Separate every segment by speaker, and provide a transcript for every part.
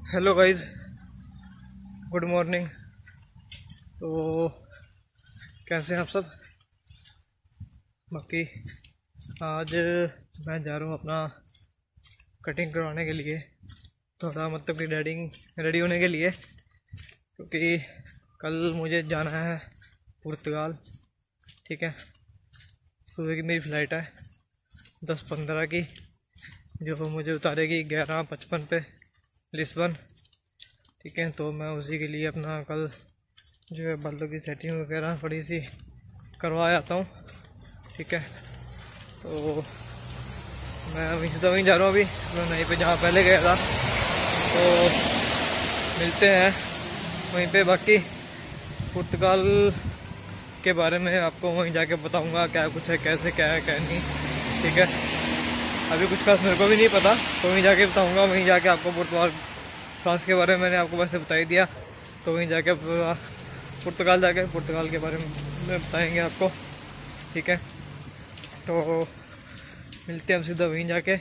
Speaker 1: Hello guys, good morning. तो कैसे हैं आप सब? बाकी आज मैं जा रहा हूँ अपना कटिंग करवाने के लिए, थोड़ा मतलब कि रेडी होने के लिए, क्योंकि कल मुझे जाना है पुर्तगाल। ठीक है, सुबह की मेरी फ़्लाइट है 10:15 की, जो मुझे उतारेगी 11:55 पे लिस्बन। ठीक है, तो मैं उसी के लिए अपना कल जो है बालों की सेटिंग वगैरह थोड़ी सी करवा आता हूँ। ठीक है, तो मैं वहीं जा रहा हूँ अभी, वहीं पे जहाँ पहले गया था। तो मिलते हैं वहीं पे। बाकी पुर्तगाल के बारे में आपको वहीं जाके बताऊँगा क्या कुछ है, कैसे क्या है क्या नहीं। ठीक है, अभी कुछ खास मेरे को भी नहीं पता, तो वहीं जाके बताऊँगा। वहीं जाके आपको फ्रांस के बारे में मैंने आपको वैसे बता ही दिया, तो वहीं जाके पुर्तगाल के बारे में बताएंगे आपको। ठीक है, तो मिलते हैं हम सीधा वहीं जाके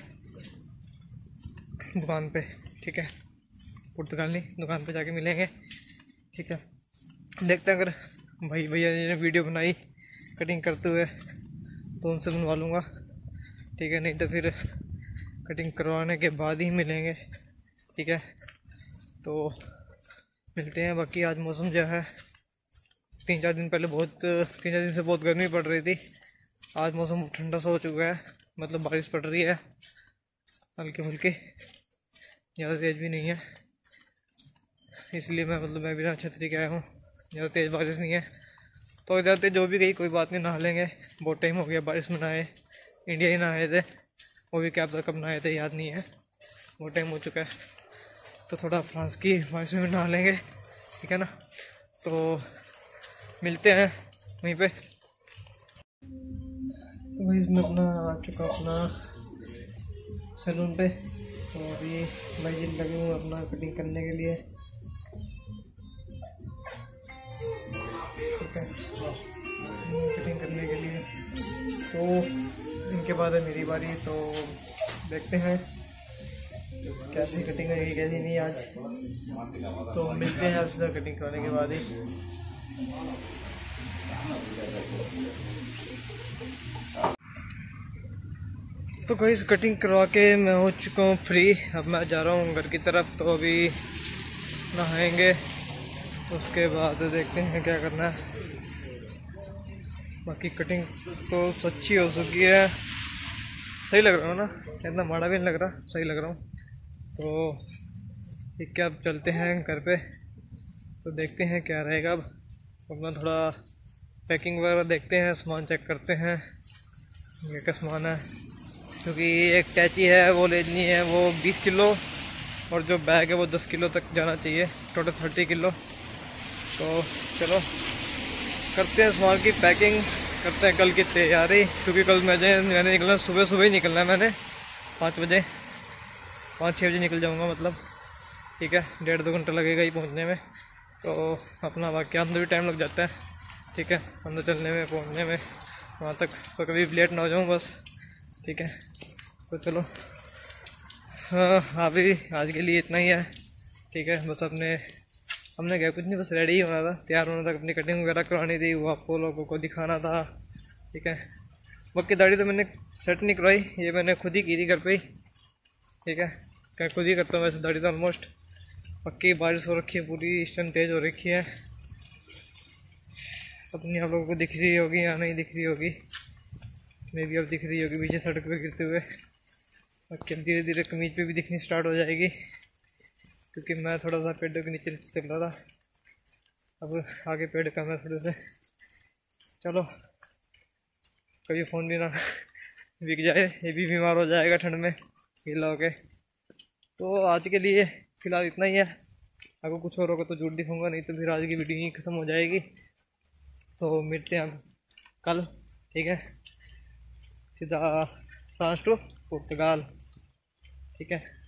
Speaker 1: दुकान पे। ठीक है, पुर्तगाल नहीं, दुकान पे जाके मिलेंगे। ठीक है, देखते हैं अगर भैया ने वीडियो बनाई कटिंग करते हुए तो उनसे बनवा लूँगा। ठीक है, नहीं तो फिर कटिंग करवाने के बाद ही मिलेंगे। ठीक है, तो मिलते हैं। बाकी आज मौसम जो है 3-4 दिन से बहुत गर्मी पड़ रही थी। आज मौसम ठंडा सा हो चुका है, मतलब बारिश पड़ रही है हल्की फुल्की, ज़्यादा तेज़ भी नहीं है। इसलिए मैं बिना छतरी के आया हूँ, ज़्यादा तेज़ बारिश नहीं है। तो जाते जो भी गई कोई बात नहीं, नहा लेंगे। बहुत टाइम हो गया बारिश में नहाए, इंडिया ही नहाए थे, वो भी क्या पता कब नहाए थे, याद नहीं है, बहुत टाइम हो चुका है। तो थोड़ा फ्रांस की बारिश में नहा लेंगे। ठीक है ना, तो मिलते हैं वहीं पे। तो वहीं मैं अपना आ चुका अपना सैलून पे, तो अभी भाई जी लगे हुए अपना कटिंग करने के लिए। ठीक है, कटिंग करने के लिए तो इनके बाद है मेरी बारी। तो देखते हैं कैसी कटिंग है कैसी नहीं आज। तो मिलते हैं आपसे कटिंग करने के बाद ही। तो कोई कटिंग करवा के मैं हो चुका हूँ फ्री। अब मैं जा रहा हूँ घर की तरफ, तो अभी नहाएंगे, उसके बाद देखते हैं क्या करना है। बाकी कटिंग तो सच्ची हो चुकी है, सही लग रहा हूँ ना, इतना माड़ा भी नहीं लग रहा, सही लग रहा हूँ। तो ठीक है, अब चलते हैं घर पे, तो देखते हैं क्या रहेगा। अब अपना थोड़ा पैकिंग वगैरह देखते हैं, सामान चेक करते हैं क्या क्या सामान है, क्योंकि एक टैची है वो लेनी है, वो 20 किलो, और जो बैग है वो 10 किलो तक जाना चाहिए, टोटल 30 किलो। तो चलो करते हैं सामान की पैकिंग, करते हैं कल की तैयारी, क्योंकि कल मैंने निकलना सुबह ही निकलना है। मैंने 5-6 बजे निकल जाऊंगा मतलब। ठीक है, 1.5-2 घंटा लगेगा ही पहुंचने में, तो अपना बाकी अंदर भी टाइम लग जाता है। ठीक है, अंदर चलने में पहुंचने में वहाँ तक, तो कभी लेट ना हो जाऊँ बस। ठीक है, तो चलो हाँ, अभी आज के लिए इतना ही है। ठीक है, बस हमने क्या कुछ नहीं, बस रेडी ही होना था, तैयार होना था, अपनी कटिंग वगैरह करवानी थी, वो आपको लोगों को दिखाना था। ठीक है, बाकी दाढ़ी तो मैंने सेट नहीं करवाई, ये मैंने खुद ही की थी घर पे ही। ठीक है, क्या खुद ही करता हूँ वैसे दाढ़ी तो ऑलमोस्ट। बाकी बारिश हो रखी है पूरी, इस टाइम तेज़ हो रखी है, अपनी आप लोगों को दिख रही होगी या नहीं दिख रही होगी, मे भी अब दिख रही होगी पीछे सड़क पे गिरते हुए। बाकी अब धीरे धीरे कमीज पे भी दिखनी स्टार्ट हो जाएगी, क्योंकि मैं थोड़ा सा पेड़ों के नीचे चल रहा था, अब आगे पेड़ कम है थोड़े से। चलो, कभी फ़ोन भी ना बिक जाए, ये भी बीमार हो जाएगा ठंड में गीला होके। तो आज के लिए फ़िलहाल इतना ही है, अगर कुछ और होगा तो झूठ दिखाऊंगा, नहीं तो फिर आज की वीडियो ही ख़त्म हो जाएगी। तो मिलते हैं कल। ठीक है, सीधा फ्रांस टू पुर्तगाल। ठीक है।